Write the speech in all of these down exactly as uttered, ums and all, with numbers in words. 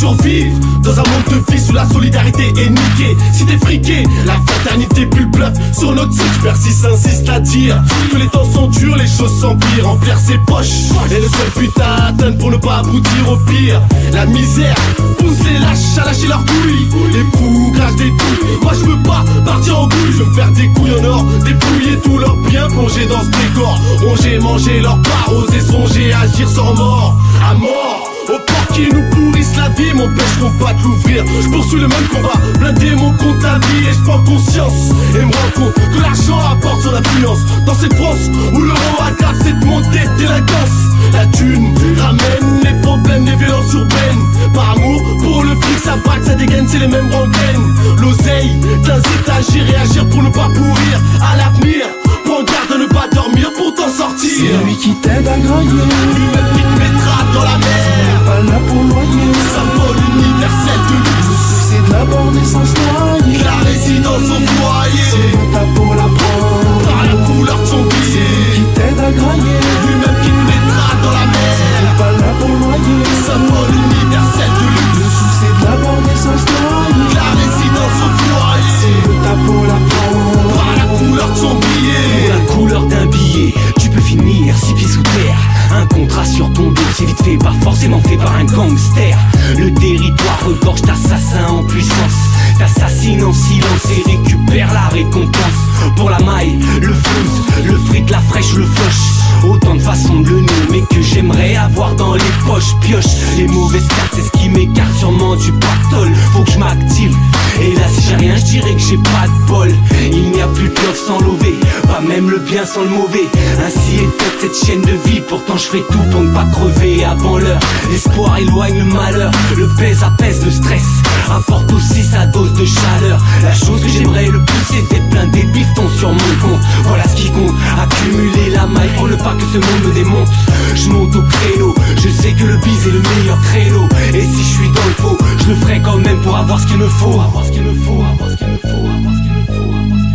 survivre dans un monde de vie où la solidarité est niquée. Si t'es friqué, la fraternité pue le bluff. Sur notre site, persiste, insiste à dire que les temps sont durs, les choses s'empirent. Remplir ses poches est le seul but à atteindre pour ne pas aboutir au pire. La misère pousse les lâches à lâcher leurs couilles. Les fous crachent des douilles. Moi je veux pas partir en couille. Je veux me faire des couilles en or, dépouiller tous leurs biens, plonger dans ce décor, ronger, manger leur part, oser songer, agir sans mort. À mort aux portes qui nous pourrissent la vie, m'empêcheront pas de l'ouvrir. Je poursuis le même combat, blinder mon compte à vie. Et je prends conscience et me rends compte que l'argent apporte son influence. Dans cette France où l'euro aggrave cette montée de délinquance, la thune ramène les problèmes, les violences urbaines. Par amour pour le fric, ça braque, ça dégaine, c'est les mêmes rengaines. L'oseille t'incite à agir et agir pour ne pas pourrir à l'avenir. Prends garde à ne pas dormir pour t'en sortir. C'est lui qui t'aide à grailler, lui-même qui te mettra dans la mer. Pas là pour loyer, symbole universel de luxe. C'est de l'aborder sans se noyer. La résidence au foyer, c'est ta pour la prendre. Par la couleur de son billet, qui t'aide à grailler, lui-même qui te mettra dans la mer. Pas là pour loyer, symbole universel de luxe. C'est de l'aborder sans se noyer. La résidence au foyer, c'est ta pour la prendre. Par la couleur de son billet, pour la couleur d'un billet, tu peux finir six pieds sous terre. Un contrat sur ton dos, c'est vite fait, pas forcément fait par un gangster. Le territoire regorge d'assassins en puissance, t'assassines en silence et récupère la récompense. Pour la maille, le flouze, le fric, la fraîche, le flush. Autant de façons de le nommer que j'aimerais avoir dans les poches. Pioche, les mauvaises cartes, c'est ce qui m'écarte sûrement du pactole. Faut que je m'active, et là si j'ai rien, je dirais que j'ai pas de bol. Il n'y a plus de love sans lever, pas même le bien sans le mauvais. Ainsi est faite cette chaîne de vie, pourtant je fais tout pour ne pas crever avant l'heure. L'espoir éloigne le malheur, le pèse apaise le stress, apporte aussi sa dose de chaleur. La chose que j'aimerais le plus, c'est d'être plein des bifetons sur mon compte. Voilà ce qui compte, accumuler la maille pour ne pas que ce monde me démonte. Je monte au créneau, je sais que le bise est le meilleur créneau. Et si je suis dans le faux, je le ferai quand même pour avoir ce qu'il me faut. Avoir ce qu'il me faut, avoir ce qu'il me faut, avoir ce qu'il me faut, avoir ce qu'il me faut.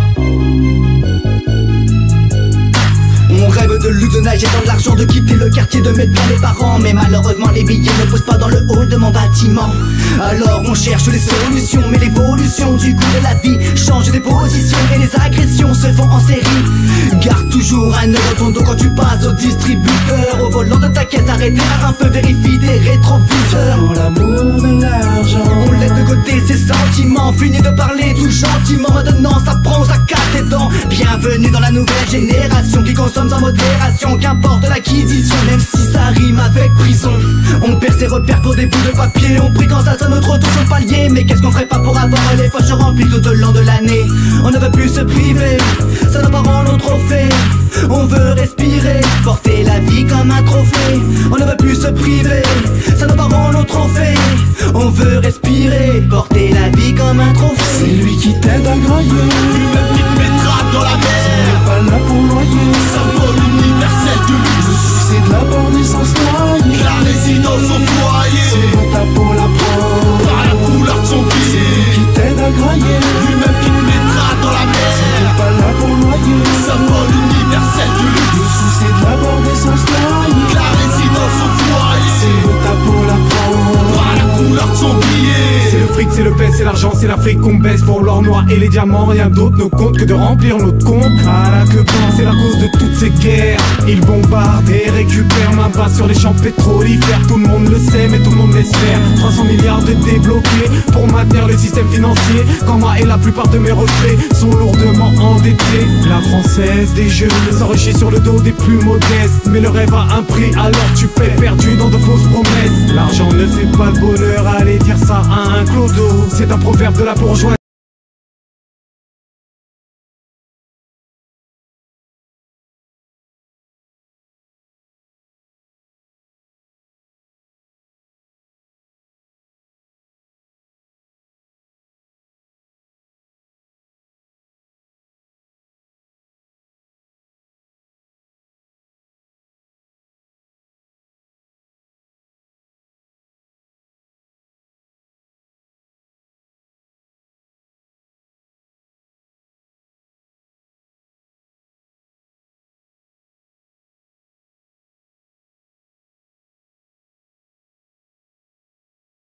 On rêve de l'udenage et dans de l'argent, de quitter le quartier, de mettre bien les parents. Mais malheureusement les billets ne posent pas dans le hall de mon bâtiment. Alors on cherche les solutions, mais l'évolution du cours de la vie change des positions et les agressions se font en série. Garde toujours un œil dans ton dos quand tu passes au distributeur. Au volant de ta caisse, arrête un peu, vérifie des rétroviseurs. pour l'amour de l'argent, On laisse de côté ses sentiments, finit de parler tout gentiment. Maintenant ça prend à quatre tes dents. Bienvenue dans la nouvelle génération qui consomme sans modération, qu'importe l'acquisition, même si ça rime avec prison. On perd ses repères pour des bouts de papier, on prie quand ça sonne trop tôt sur le palier. Mais qu'est-ce qu'on ferait pas pour avoir les poches remplies tout au long de l'année? On ne veut plus se priver, ça nos parents l'ont trop fait. On veut respirer, porter la vie comme un trophée. On ne veut plus se priver, ça nos parents l'ont trop fait. On veut respirer, porter la vie comme un trophée. c'est lui qui t'aide à grailler, lui-même qui te mettra dans la mer. pas là pour loyer, Symbole universel de luxe, c'est de l'aborder sans se noyer. la résidence au foyer, C'est ta pour la prendre, par la couleur de son billet, qui t'aide à grailler, lui-même qui te mettra dans la mer. pas là pour loyer, Symbole universel de luxe, c'est de l'aborder sans se noyer. la résidence au foyer, C'est ta pour la prendre, par la couleur de son billet. C'est le fric, c'est le pèse, c'est l'argent, c'est l'Afrique qu'on baisse pour l'or noir et les diamants. Rien d'autre ne compte que de remplir notre compte. À la queue blanc, c'est la cause de toutes ces guerres. Ils bombardent et récupèrent ma base sur les champs pétrolifères. Tout le monde le sait, mais tout le monde l'espère. trois cents milliards de débloqués pour maintenir le système financier. Quand moi et la plupart de mes reflets sont lourdement endettés. La française des jeux s'enrichit sur le dos des plus modestes. Mais le rêve a un prix, alors tu paies perdu dans de fausses promesses. L'argent ne fait pas le bonheur, allez dire ça à un clodo. C'est un proverbe de la bourgeoisie.